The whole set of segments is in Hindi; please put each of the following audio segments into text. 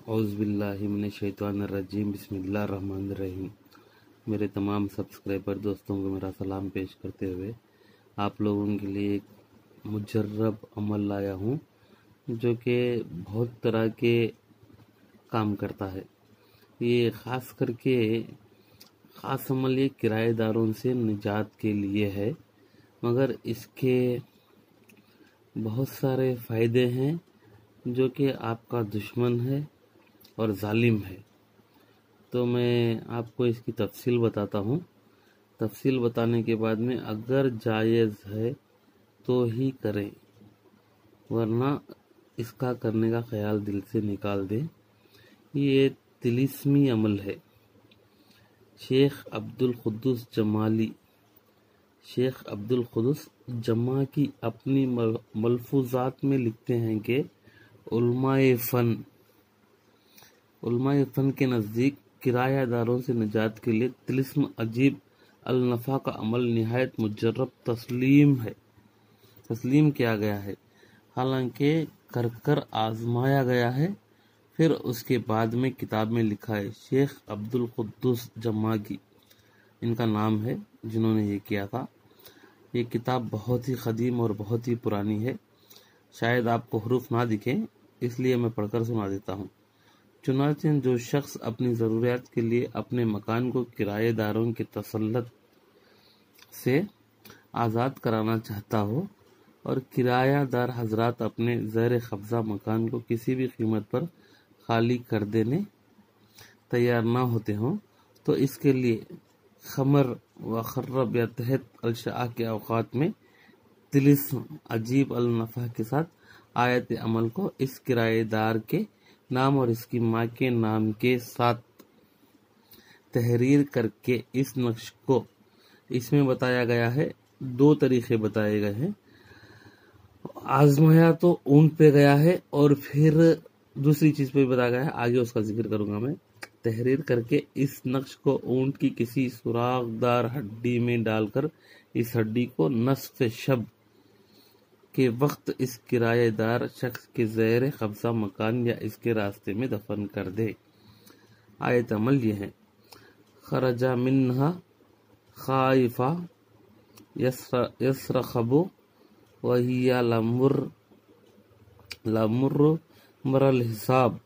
औज़ुबिल्लाहि मिनश्शैतानिर्रजीम बिस्मिल्लाहिर्रहमानिर्रहीम। मेरे तमाम सब्सक्राइबर दोस्तों को मेरा सलाम पेश करते हुए आप लोगों के लिए एक मुजर्रब अमल लाया हूँ जो कि बहुत तरह के काम करता है। ये ख़ास करके ख़ास अमल ये किराएदारों से निजात के लिए है, मगर इसके बहुत सारे फ़ायदे हैं जो कि आपका दुश्मन है और जालिम है। तो मैं आपको इसकी तफसील बताता हूँ। तफसील बताने के बाद में अगर जायज़ है तो ही करें, वरना इसका करने का ख्याल दिल से निकाल दें। ये तिलिस्मी अमल है। शेख अब्दुल कुद्दूस जमा की अपनी मलफूजात में लिखते हैं कि उलमाए फ़न के नज़दीक किरायादारों से निजात के लिए तिलिस्म अजीब अल-नफ़ा का अमल निहायत मुजर्रब तस्लीम किया गया है। हालांकि कर आजमाया गया है, फिर उसके बाद में किताब में लिखा है। शेख अब्दुल कुद्दूस जमागी इनका नाम है जिन्होंने ये किया था। ये किताब बहुत ही क़दीम और बहुत ही पुरानी है। शायद आपको हरूफ ना दिखें, इसलिए मैं पढ़कर सुना देता हूँ। चुनांचे जो शख्स अपनी ज़रूरियात के लिए अपने मकान को किराएदारों के तसल्लुत से आज़ाद कराना चाहता हो और किरायादार हजरात अपने ज़ेर कब्ज़ा मकान को किसी भी कीमत पर खाली कर देने तैयार ना होते हों, तो इसके लिए खमर व खर्रब या तहत अलशाह के औकात में तिलिस्म अजीब अल-नफ़ा के साथ आयत अमल को इस किराएदार के नाम और इसकी माँ के नाम के साथ तहरीर करके इस नक्श को इसमें बताया गया है। दो तरीके बताए गए हैं। आजमाया तो ऊंट पे गया है और फिर दूसरी चीज पे बताया गया है, आगे उसका जिक्र करूंगा मैं। तहरीर करके इस नक्श को ऊंट की किसी सुरागदार हड्डी में डालकर इस हड्डी को नस्फ शब के वक्त इस किराएदार शख्स के ज़ेर कब्ज़ा मकान या इसके रास्ते में दफन कर दे। आयत अमल ये है। खरजा मिन्हा खाइफा यसरखबु वहिया लमुर्र मरल हिसाब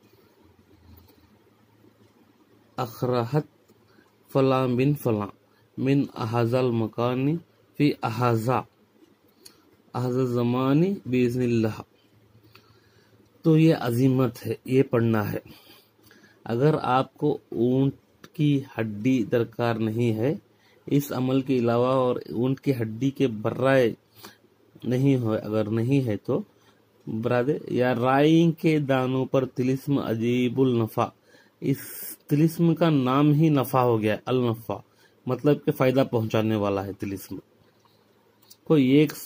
अखरहत फला बिन फला मिन अहाजल मकानी फी अहाजा ज़मानी बिइज़्निल्लाह। तो ये अजीमत है, ये पढ़ना है। अगर आपको ऊंट की हड्डी दरकार नहीं है इस अमल के अलावा और ऊंट की हड्डी के बर्राए नहीं हो, अगर नहीं है तो बरादे या राई के दानों पर तिलिस्म अजीबुल नफ़ा, इस तिलिस्म का नाम ही नफ़ा हो गया। अल नफ़ा मतलब कि फायदा पहुंचाने वाला है। तिलिस्म को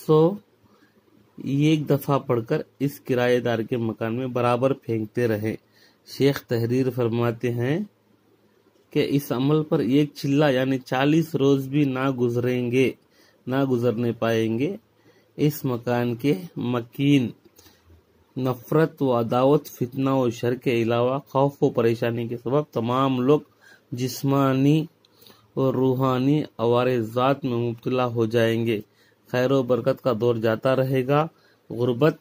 101 दफा पढ़कर इस किराएदार के मकान में बराबर फेंकते रहे। शेख तहरीर फरमाते हैं कि इस अमल पर एक चिल्ला यानी 40 रोज भी ना गुजरने पाएंगे। इस मकान के मकीन नफरत व अदावत, फितना व शर के अलावा खौफ व परेशानी के सबब तमाम लोग जिस्मानी और रूहानी अवारज़ात में मुब्तला हो जाएंगे। खैर व बरकत का दौर जाता रहेगा। गुर्बत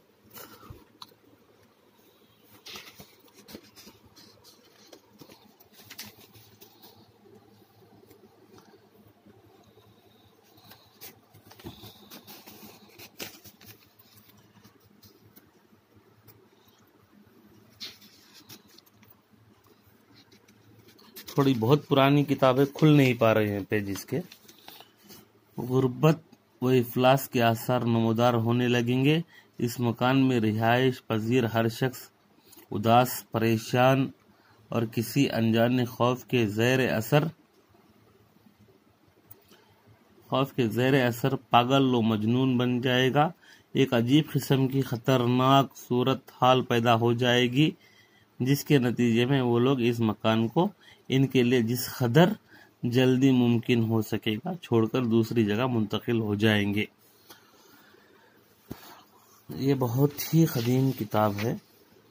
थोड़ी बहुत पुरानी किताबें खुल नहीं पा रहे हैं पेज इसके। गुर्बत व इफलास के आसार नमूदार होने लगेंगे। इस मकान में रिहाइश पजीर हर शख्स उदास, परेशान और किसी अनजाने खौफ के ज़ेर असर पागल व मजनून बन जाएगा। एक अजीब किस्म की खतरनाक सूरत हाल पैदा हो जाएगी, जिसके नतीजे में वो लोग इस मकान को इनके लिए जिस कदर जल्दी मुमकिन हो सकेगा छोड़कर दूसरी जगह मुंतकिल हो जाएंगे। ये बहुत ही कदीम किताब है।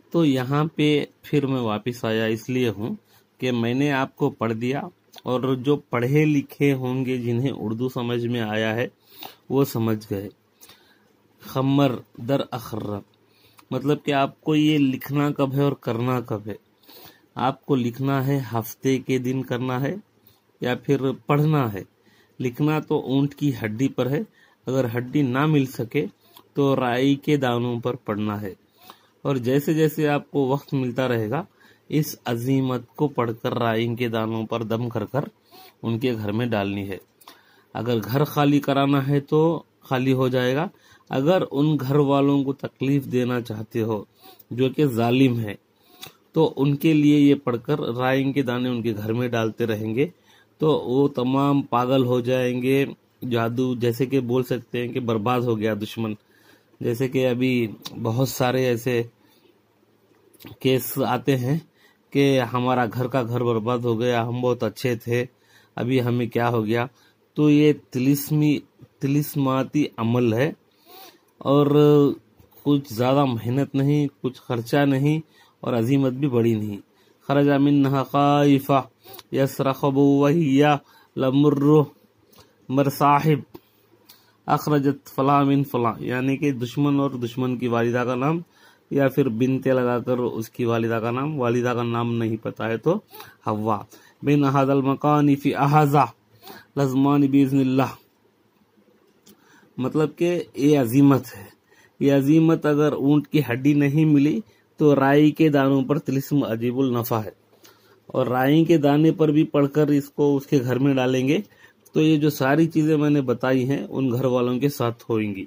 तो यहाँ पे फिर मैं वापस आया इसलिए हूँ कि मैंने आपको पढ़ दिया, और जो पढ़े लिखे होंगे जिन्हें उर्दू समझ में आया है वो समझ गए। खम्मर दर अखर्रब मतलब कि आपको ये लिखना कब है और करना कब है। आपको लिखना है हफ्ते के दिन करना है या फिर पढ़ना है। लिखना तो ऊंट की हड्डी पर है, अगर हड्डी ना मिल सके तो राई के दानों पर पढ़ना है। और जैसे जैसे आपको वक्त मिलता रहेगा इस अजीमत को पढ़कर राई के दानों पर दम कर कर उनके घर में डालनी है। अगर घर खाली कराना है तो खाली हो जाएगा। अगर उन घर वालों को तकलीफ देना चाहते हो जो कि जालिम है तो उनके लिए ये पढ़कर राई के दाने उनके घर में डालते रहेंगे तो वो तमाम पागल हो जाएंगे। जादू जैसे कि बोल सकते हैं कि बर्बाद हो गया दुश्मन। जैसे कि अभी बहुत सारे ऐसे केस आते हैं कि हमारा घर का घर बर्बाद हो गया, हम बहुत अच्छे थे, अभी हमें क्या हो गया। तो ये तिलिस्माती अमल है और कुछ ज़्यादा मेहनत नहीं, कुछ खर्चा नहीं और अजीमत भी बड़ी नहीं। खरजा मिन्हा खाइफा यसरखबु वहिया लमुर्रु मरसाहिब अखरजत फला मिन फला, यानी कि दुश्मन और दुश्मन की वालिदा का नाम या फिर बिनते लगाकर उसकी वालिदा का नाम। वालिदा का नाम नहीं पता है तो हवा बिन अहदल मकानी फी अहजा लज़मान बिइज़्निल्लाह। मतलब कि ये अजीमत है। ये अजीमत अगर ऊंट की हड्डी नहीं मिली तो राई के दानों पर तिलिस्म अजीबुल नफा है, और राई के दाने पर भी पढ़कर इसको उसके घर में डालेंगे तो ये जो सारी चीजें मैंने बताई हैं उन घर वालों के साथ होंगी।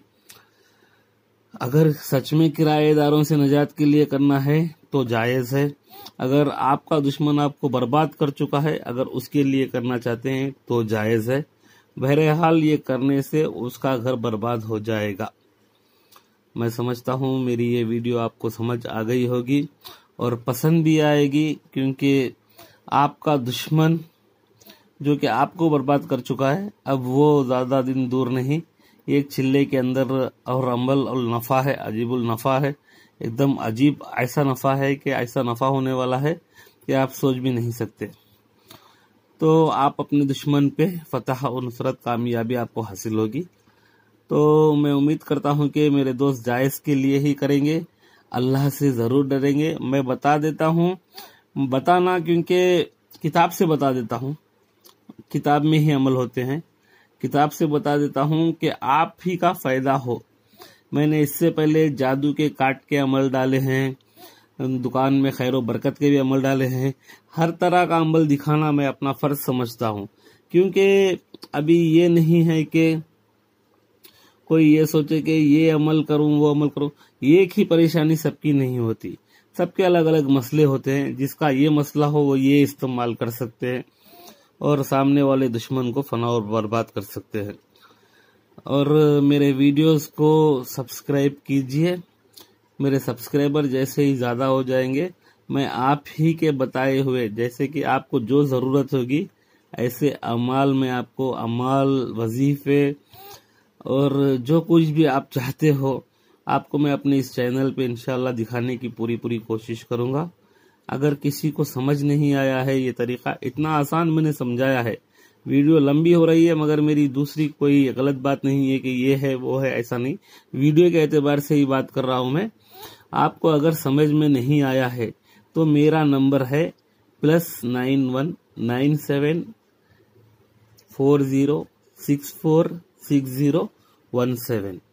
अगर सच में किराएदारों से निजात के लिए करना है तो जायज है। अगर आपका दुश्मन आपको बर्बाद कर चुका है, अगर उसके लिए करना चाहते हैं तो जायज है। बहरहाल ये करने से उसका घर बर्बाद हो जाएगा। मैं समझता हूँ मेरी ये वीडियो आपको समझ आ गई होगी और पसंद भी आएगी, क्योंकि आपका दुश्मन जो कि आपको बर्बाद कर चुका है अब वो ज़्यादा दिन दूर नहीं, एक चिल्ले के अंदर और अमल और नफ़ा है, अजीबुल नफ़ा है, एकदम अजीब ऐसा नफ़ा है कि ऐसा नफ़ा होने वाला है कि आप सोच भी नहीं सकते। तो आप अपने दुश्मन पे फतह और नुसरत कामयाबी आपको हासिल होगी। तो मैं उम्मीद करता हूँ कि मेरे दोस्त जायज़ के लिए ही करेंगे, अल्लाह से ज़रूर डरेंगे। मैं बता देता हूँ, बताना क्योंकि किताब से बता देता हूँ, किताब में ही अमल होते हैं। किताब से बता देता हूँ कि आप ही का फ़ायदा हो। मैंने इससे पहले जादू के काट के अमल डाले हैं, दुकान में खैर बरकत के भी अमल डाले हैं। हर तरह का अमल दिखाना मैं अपना फ़र्ज समझता हूँ, क्योंकि अभी ये नहीं है कि कोई ये सोचे कि ये अमल करूं वो अमल करूं। एक ही परेशानी सबकी नहीं होती, सबके अलग अलग मसले होते हैं। जिसका ये मसला हो वो ये इस्तेमाल कर सकते हैं और सामने वाले दुश्मन को फना और बर्बाद कर सकते हैं। और मेरे वीडियोस को सब्सक्राइब कीजिए। मेरे सब्सक्राइबर जैसे ही ज़्यादा हो जाएंगे मैं आप ही के बताए हुए, जैसे कि आपको जो ज़रूरत होगी ऐसे अमाल में आपको अमाल, वजीफे और जो कुछ भी आप चाहते हो आपको मैं अपने इस चैनल पे इंशाल्लाह दिखाने की पूरी कोशिश करूँगा। अगर किसी को समझ नहीं आया है ये तरीका, इतना आसान मैंने समझाया है। वीडियो लंबी हो रही है मगर मेरी दूसरी कोई गलत बात नहीं है कि ये है वो है, ऐसा नहीं। वीडियो के एतबार से ही बात कर रहा हूँ मैं। आपको अगर समझ में नहीं आया है तो मेरा नंबर है +91 97 40 64 6017।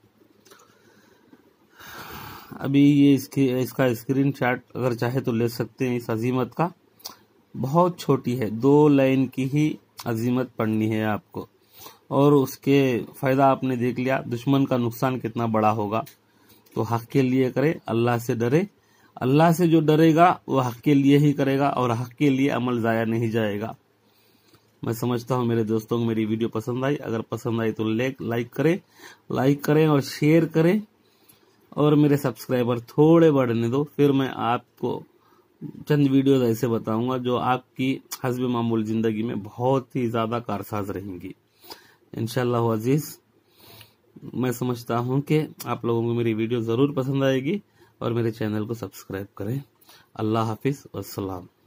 अभी ये इसका स्क्रीनशॉट अगर चाहे तो ले सकते हैं। इस अजीमत का बहुत छोटी है, 2 लाइन की ही अजीमत पढ़नी है आपको, और उसके फायदा आपने देख लिया। दुश्मन का नुकसान कितना बड़ा होगा। तो हक के लिए करे, अल्लाह से डरे। अल्लाह से जो डरेगा वो हक के लिए ही करेगा और हक के लिए अमल जाया नहीं जाएगा। मैं समझता हूँ मेरे दोस्तों को मेरी वीडियो पसंद आई। अगर पसंद आई तो लाइक करें और शेयर करें, और मेरे सब्सक्राइबर थोड़े बढ़ने दो, फिर मैं आपको चंद वीडियोस ऐसे बताऊंगा जो आपकी हस्ब मामूल जिंदगी में बहुत ही ज्यादा कारसाज रहेंगी इंशाअल्लाह अजीज। मैं समझता हूं कि आप लोगों को मेरी वीडियो जरूर पसंद आएगी। और मेरे चैनल को सब्सक्राइब करें। अल्लाह हाफिज़ वस्सलाम।